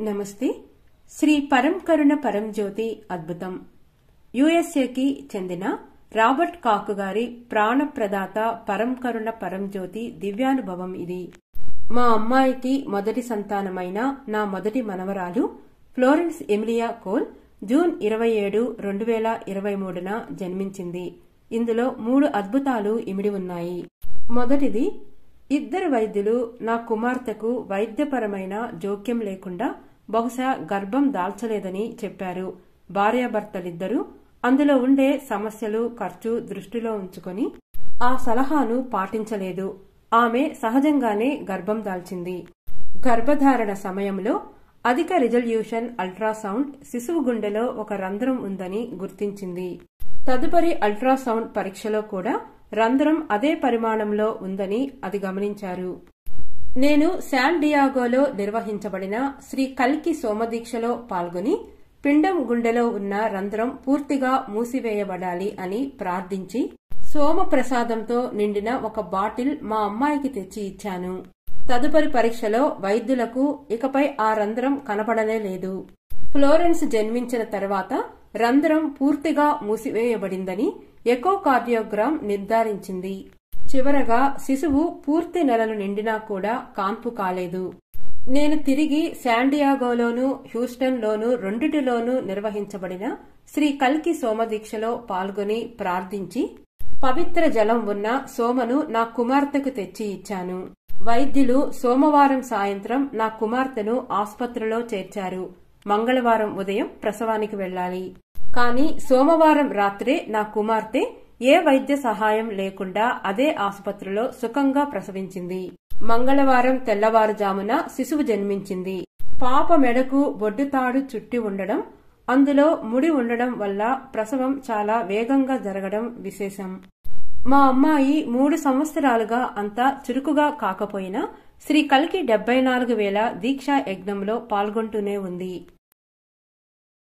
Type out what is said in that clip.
నమస్తే. శ్రీ పరం కరుణ పరం జ్యోతి అద్భుతం. యుఎస్ఏకి చెందిన రాబర్ట్ కాక్ గారి ప్రాణప్రదాత పరం కరుణ పరం జ్యోతి దివ్యానుభవం ఇది. మా అమ్మాయికి మొదటి సంతానమైన నా మొదటి మనవరాలు ఫ్లోరెన్స్ ఎమిలియా కోల్ జూన్ 27, 2023న జన్మించింది. ఇందులో 3 అద్భుతాలు ఇమిడి ఉన్నాయి. మొదటిది, ఇద్దరు వైద్యులు నా కుమార్తెకు వైద్యపరమైన జోక్యం లేకుండా బహుశా గర్భం దాల్చలేదని చెప్పారు. భార్యాభర్తలిద్దరూ అందులో ఉండే సమస్యలు, ఖర్చు దృష్టిలో ఉంచుకొని ఆ సలహాను పాటించలేదు. ఆమె సహజంగానే గర్భం దాల్చింది. గర్భధారణ సమయంలో అధిక రిజల్యూషన్ అల్ట్రాసౌండ్ శిశువు గుండెలో ఒక రంధ్రం ఉందని గుర్తించింది. తదుపరి అల్ట్రాసౌండ్ పరీక్షలో కూడా రంధ్రం అదే పరిమాణంలో ఉందని అది గమనించారు. నేను శాన్ డియాగోలో నిర్వహించబడిన శ్రీ కల్కి సోమదీక్షలో పాల్గొని పిండం గుండెలో ఉన్న రంధ్రం పూర్తిగా మూసివేయబడాలి అని ప్రార్థించి సోమప్రసాదంతో నిండిన ఒక బాటిల్ మా అమ్మాయికి తెచ్చి ఇచ్చాను. తదుపరి పరీక్షలో వైద్యులకు ఇకపై ఆ రంధ్రం కనపడనే లేదు. ఫ్లోరెన్స్ జన్మించిన తర్వాత రంధ్రం పూర్తిగా మూసివేయబడిందని ఎకోకార్డియోగ్రామ్ నిర్ధారించింది. చివరగా శిశువు పూర్తి నెలలు నిండినా కూడా కాన్పు కాలేదు. నేను తిరిగి శాన్ డియాగోలోనూ హ్యూస్టన్లోనూ రెండిటిలోనూ నిర్వహించబడిన శ్రీ కల్కి సోమదీక్షలో పాల్గొని ప్రార్థించి పవిత్ర జలం ఉన్న సోమను నా కుమార్తెకు తెచ్చి ఇచ్చాను. వైద్యులు సోమవారం సాయంత్రం నా కుమార్తెను ఆస్పత్రిలో చేర్చారు. మంగళవారం ఉదయం ప్రసవానికి వెళ్లాలి. కానీ సోమవారం రాత్రే నా కుమార్తె ఏ వైద్య సహాయం లేకుండా అదే ఆసుపత్రిలో సుఖంగా ప్రసవించింది. మంగళవారం తెల్లవారుజామున శిశువు జన్మించింది. పాప మెడకు బొడ్డుతాడు చుట్టి ఉండడం, అందులో ముడి ఉండడం వల్ల ప్రసవం చాలా వేగంగా జరగడం విశేషం. మా అమ్మాయి 3 సంవత్సరాలుగా అంత చురుకుగా కాకపోయినా శ్రీ కల్కి 74,000 దీక్షా యజ్ఞంలో పాల్గొంటూనే ఉంది.